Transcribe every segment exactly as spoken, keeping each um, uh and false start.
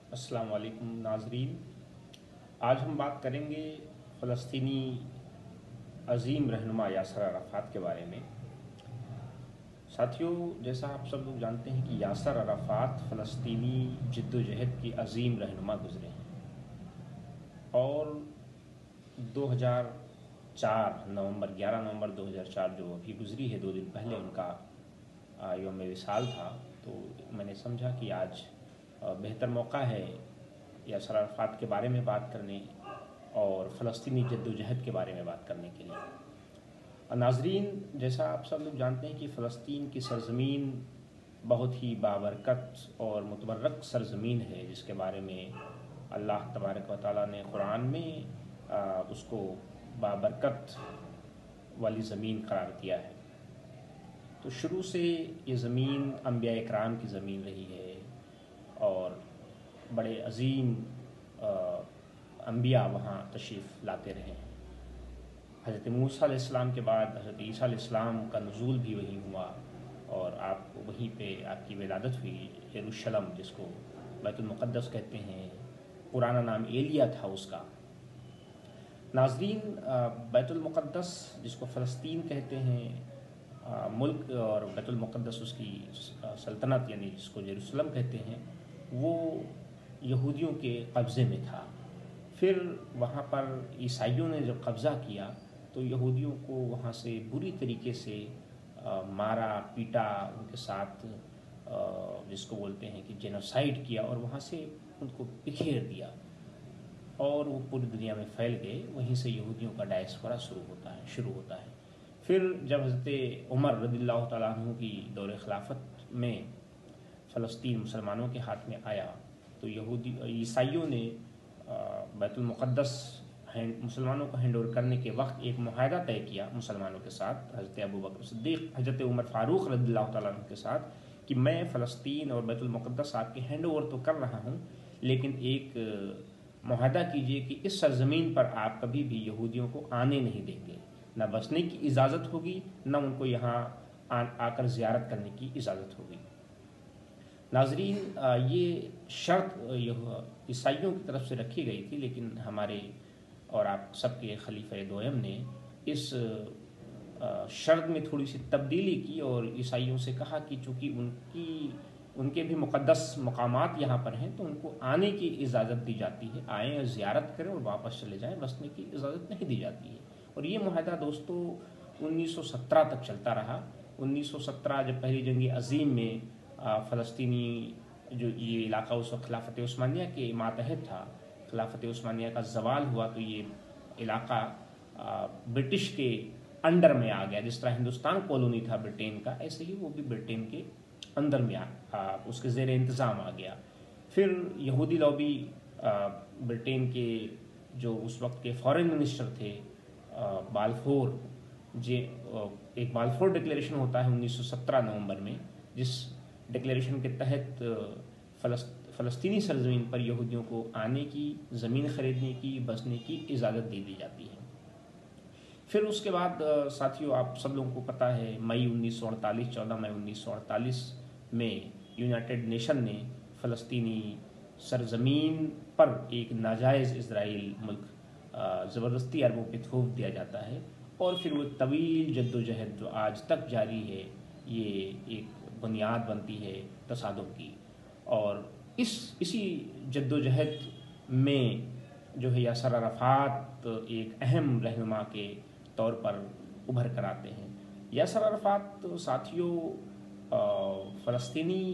السلام علیکم ناظرین، آج ہم بات کریں گے فلسطینی عظیم رہنما یاسر عرفات کے بارے میں۔ ساتھیوں، جیسا آپ سب لوگ جانتے ہیں کہ یاسر عرفات فلسطینی جد و جہد کی عظیم رہنما گزرے ہیں، اور دو ہزار چار نومبر گیارہ نومبر دو ہزار چار جو ابھی گزری ہے، دو دن پہلے ان کا یوم وصال تھا، تو میں نے سمجھا کہ آج بہتر موقع ہے یاسر عرفات کے بارے میں بات کرنے اور فلسطینی جد و جہد کے بارے میں بات کرنے کے لیے۔ ناظرین، جیسا آپ سب لوگ جانتے ہیں کہ فلسطین کی سرزمین بہت ہی بابرکت اور متبرک سرزمین ہے، جس کے بارے میں اللہ تبارک و تعالیٰ نے قرآن میں اس کو بابرکت والی زمین قرار دیا ہے۔ تو شروع سے یہ زمین انبیاء اکرام کی زمین رہی ہے، اور بڑے عظیم انبیاء وہاں تشریف لاتے رہے ہیں۔ حضرت موسیٰ علیہ السلام کے بعد حضرت عیسیٰ علیہ السلام کا نزول بھی وہیں ہوا، اور آپ وہیں پہ آپ کی ولادت ہوئی، یروشلم جس کو بیت المقدس کہتے ہیں، پرانا نام ایلیا تھا اس کا۔ ناظرین، بیت المقدس جس کو فلسطین کہتے ہیں ملک، اور بیت المقدس اس کی سلطنت یعنی جس کو یروشلم کہتے ہیں، وہ یہودیوں کے قبضے میں تھا۔ پھر وہاں پر عیسائیوں نے جب قبضہ کیا تو یہودیوں کو وہاں سے بری طریقے سے مارا پیٹا، ان کے ساتھ جس کو بولتے ہیں کہ جینوسائیڈ کیا، اور وہاں سے ان کو بکھیر دیا، اور وہ پوری دنیا میں پھیل گئے۔ وہیں سے یہودیوں کا ڈائسپورا شروع ہوتا ہے شروع ہوتا ہے پھر جب حضرت عمر رضی اللہ تعالیٰ عنہ کی دور خلافت میں فلسطین مسلمانوں کے ہاتھ میں آیا، تو یہودی عیسائیوں نے بیت المقدس مسلمانوں کو ہینڈ اوور کرنے کے وقت ایک معاہدہ طے کیا مسلمانوں کے ساتھ، حضرت ابو بکر صدیق، حضرت عمر فاروق رضی اللہ تعالیٰ عنہ کے ساتھ، کہ میں فلسطین اور بیت المقدس آپ کے ہینڈ اوور تو کر رہا ہوں، لیکن ایک معاہدہ کیجئے کہ اس سرزمین پر آپ کبھی بھی یہودیوں کو آنے نہیں دیں گے، نہ بسنے کی اجازت ہوگی، نہ ان کو یہاں آ کر زیارت کرنے کی اجازت ہوگی۔ ناظرین، یہ شرط عیسائیوں کی طرف سے رکھی گئی تھی، لیکن ہمارے اور آپ سب کے خلیفہ دوئم نے اس شرط میں تھوڑی سی تبدیلی کی، اور عیسائیوں سے کہا کہ چونکہ ان کی ان کے بھی مقدس مقامات یہاں پر ہیں، تو ان کو آنے کی اجازت دی جاتی ہے، آئیں اور زیارت کریں اور واپس چلے جائیں، بسنے کی اجازت نہیں دی جاتی ہے۔ اور یہ معاہدہ دوستو انیس سو سترہ تک چلتا رہا۔ انیس سو سترہ جب پہلی جنگ عظیم میں فلسطینی جو یہ علاقہ اس وقت خلافت عثمانیہ کے ماتحت تھا، خلافت عثمانیہ کا زوال ہوا، تو یہ علاقہ برٹش کے انڈر میں آ گیا۔ جس طرح ہندوستان کالونی تھا برٹین کا، ایسے ہی وہ بھی برٹین کے اندر میں آ اس کے زیر انتظام آ گیا۔ پھر یہودی لابی برٹین کے جو اس وقت کے فارن منسٹر تھے، بالفور، جے ایک بالفور ڈکلیریشن ہوتا ہے انیس سو سترہ نومبر میں، جس ڈکلیریشن کے تحت فلسطینی سرزمین پر یہودیوں کو آنے کی، زمین خریدنے کی، بسنے کی اجازت دے دی جاتی ہے۔ پھر اس کے بعد ساتھیوں، آپ سب لوگوں کو پتہ ہے، مئی انیس سو اڑتالیس چودہ مئی انیس سو اڑتالیس میں یونائٹڈ نیشن نے فلسطینی سرزمین پر ایک ناجائز اسرائیل ملک زبردستی عربوں پہ تھوپ دیا جاتا ہے، اور پھر وہ طویل جد و جہد جو آج تک جاری ہے، یہ ایک بنیاد بنتی ہے تصادم کی۔ اور اس اسی جد و جہد میں جو ہے یاسر عرفات ایک اہم رہنما کے طور پر ابھر کر آتے ہیں۔ یاسر عرفات ساتھیوں فلسطینی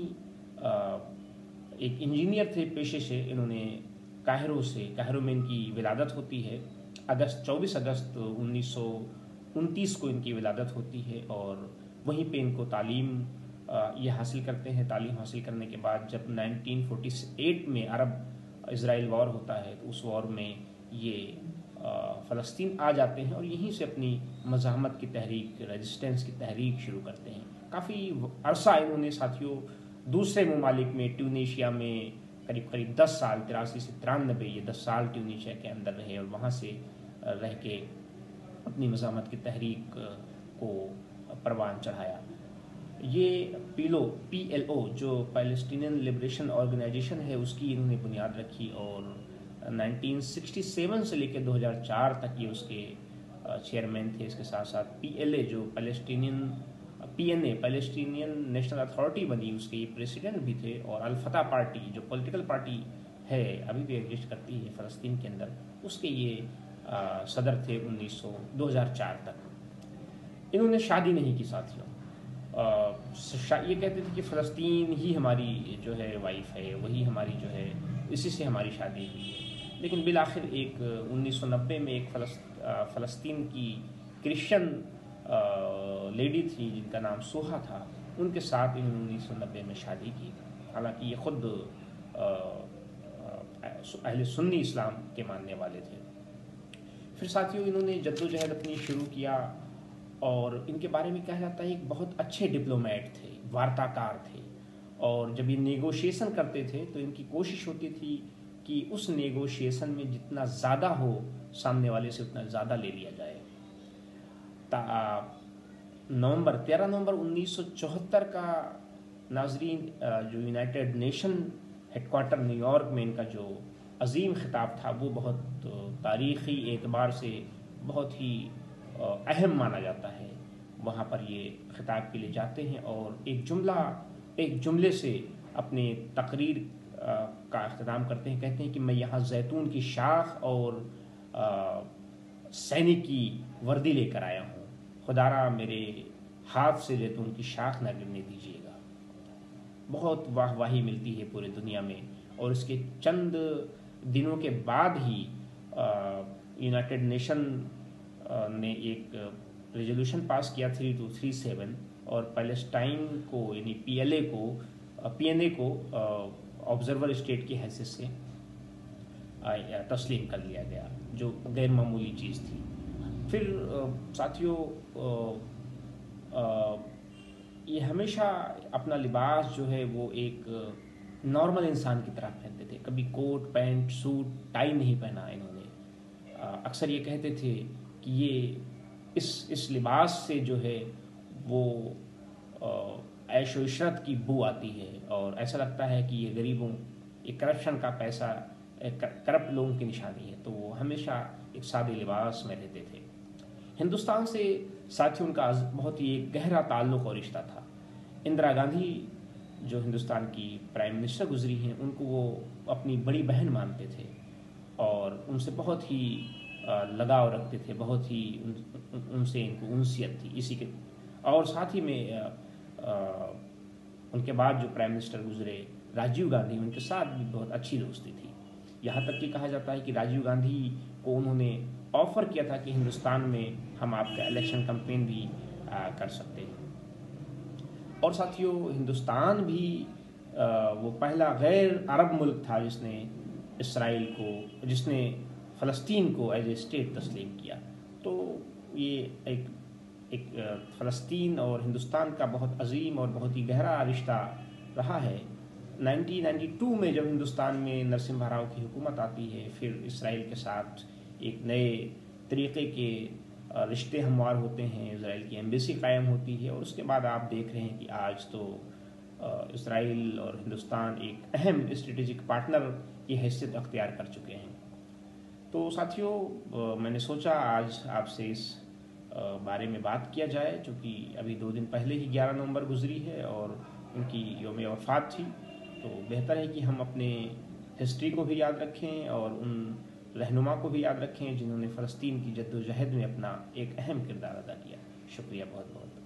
ایک انجینئر تھے پیشے سے، انہوں نے قاہرو سے قاہرو میں ان کی ولادت ہوتی ہے، اگست چوبیس اگست انیس سو انتیس کو ان کی ولادت ہوتی ہے، اور وہیں پہ ان کو تعلیم یہ حاصل کرتے ہیں۔ تعلیم حاصل کرنے کے بعد جب نائنٹین فورٹی ایٹ میں عرب اسرائیل وار ہوتا ہے، تو اس وار میں یہ فلسطین آ جاتے ہیں، اور یہیں سے اپنی مزاحمت کی تحریک، ریزسٹنس کی تحریک شروع کرتے ہیں۔ کافی عرصہ انہوں نے ساتھیوں دوسرے ممالک میں، ٹیونیشیا میں قریب قریب دس سال تراسی سے ترانوے یہ دس سال ٹیونیشیا کے اندر رہے، اور وہاں سے رہ کے اپنی مزاحمت کی تحریک کو پروان چڑھایا۔ یہ پیلو پی ایل او جو پیلسٹینین لبریشن آرگنائزیشن ہے اس کی انہوں نے بنیاد رکھی، اور نائنٹین سکسٹی سیون سے لے کے دو ہزار چار تک یہ اس کے چیئرمین تھے۔ اس کے ساتھ ساتھ پی ایل اے جو Palestinian P N A Palestinian national authority بنی، اس کے یہ پریسیڈنٹ بھی تھے، اور الفتح پارٹی جو پولیٹیکل پارٹی ہے ابھی بھی ایگزسٹ کرتی ہے فلسطین کے اندر، اس کے یہ صدر تھے انیس سو دو ہزار چار تک۔ انہوں نے شادی نہیں کی ساتھیوں، یہ کہتے تھے کہ فلسطین ہی ہماری جو ہے وائف ہے، وہی ہماری جو ہے اسی سے ہماری شادی ہوئی ہے۔ لیکن بالآخر ایک انیس سو نبے میں ایک فلسطین کی کرسچن لیڈی تھی جن کا نام سوہا تھا، ان کے ساتھ انہوں نے انیس سو نبے میں شادی کی، حالانکہ یہ خود اہل سنی اسلام کے ماننے والے تھے۔ پھر ساتھیوں انہوں نے جد و جہد اپنی شروع کیا، اور ان کے بارے میں کہا جاتا ہے ایک بہت اچھے ڈپلومیٹ تھے، وارتاکار تھے، اور جب یہ نیگوشیشن کرتے تھے تو ان کی کوشش ہوتی تھی کہ اس نیگوشیشن میں جتنا زیادہ ہو سامنے والے سے اتنا زیادہ لے لیا جائے۔ نومبر تیرہ نومبر انیس سو چوہتر کا ناظرین جو united nation headquarter New York میں ان کا جو عظیم خطاب تھا وہ بہت تاریخی اعتبار سے بہت ہی اہم مانا جاتا ہے۔ وہاں پر یہ خطاب کے لیے جاتے ہیں اور ایک جملہ ایک جملے سے اپنے تقریر کا اختتام کرتے ہیں، کہتے ہیں کہ میں یہاں زیتون کی شاخ اور سینک کی وردی لے کر آیا ہوں، خدا را میرے ہاتھ سے زیتون کی شاخ نہ گرنے دیجیے گا۔ بہت واہ واہی ملتی ہے پورے دنیا میں، اور اس کے چند دنوں کے بعد ہی یونائٹڈ نیشن نے ایک ریزولوشن پاس کیا تھری ٹو تھری سیون، اور پیلسٹائن کو یعنی پی ایل اے کو پی این اے کو آبزرور اسٹیٹ کی حیثیت سے تسلیم کر لیا گیا، جو غیر معمولی چیز تھی۔ پھر ساتھیوں یہ ہمیشہ اپنا لباس جو ہے وہ ایک نارمل انسان کی طرح پہنتے تھے، کبھی کوٹ پینٹ سوٹ ٹائی نہیں پہنا انہوں نے۔ اکثر یہ کہتے تھے کہ یہ اس اس لباس سے جو ہے وہ عیش و عشرت کی بو آتی ہے، اور ایسا لگتا ہے کہ یہ غریبوں یہ کرپشن کا پیسہ کرپٹ لوگوں کی نشانی ہے، تو وہ ہمیشہ ایک سادے لباس میں رہتے تھے۔ ہندوستان سے ساتھی ان کا بہت ہی ایک گہرا تعلق اور رشتہ تھا۔ اندرا گاندھی جو ہندوستان کی پرائم منسٹر گزری ہیں، ان کو وہ اپنی بڑی بہن مانتے تھے، اور ان سے بہت ہی لگاؤ رکھتے تھے، بہت ہی ان, ان سے ان کو انسیت تھی اسی کے۔ اور ساتھ ہی میں ان کے بعد جو پرائم منسٹر گزرے راجیو گاندھی، ان کے ساتھ بھی بہت اچھی دوستی تھی، یہاں تک کہ کہا جاتا ہے کہ راجیو گاندھی کو انہوں نے آفر کیا تھا کہ ہندوستان میں ہم آپ کا الیکشن کمپین بھی کر سکتے ہیں۔ اور ساتھیوں ہندوستان بھی وہ پہلا غیر عرب ملک تھا جس نے اسرائیل کو جس نے فلسطین کو ایز اے اسٹیٹ تسلیم کیا، تو یہ ایک ایک فلسطین اور ہندوستان کا بہت عظیم اور بہت ہی گہرا رشتہ رہا ہے۔ نائنٹین نائنٹی ٹو میں جب ہندوستان میں نرسمہا راؤ کی حکومت آتی ہے، پھر اسرائیل کے ساتھ ایک نئے طریقے کے رشتے ہموار ہوتے ہیں، اسرائیل کی ایمبیسی قائم ہوتی ہے، اور اس کے بعد آپ دیکھ رہے ہیں کہ آج تو اسرائیل اور ہندوستان ایک اہم اسٹریٹجک پارٹنر کی حیثیت اختیار کر چکے ہیں۔ تو ساتھیوں میں نے سوچا آج آپ سے اس بارے میں بات کیا جائے، چونکہ ابھی دو دن پہلے ہی گیارہ نومبر گزری ہے اور ان کی یوم وفات تھی، تو بہتر ہے کہ ہم اپنے ہسٹری کو بھی یاد رکھیں اور ان رہنما کو بھی یاد رکھیں جنہوں نے فلسطین کی جد و جہد میں اپنا ایک اہم کردار ادا کیا۔ شکریہ بہت بہت۔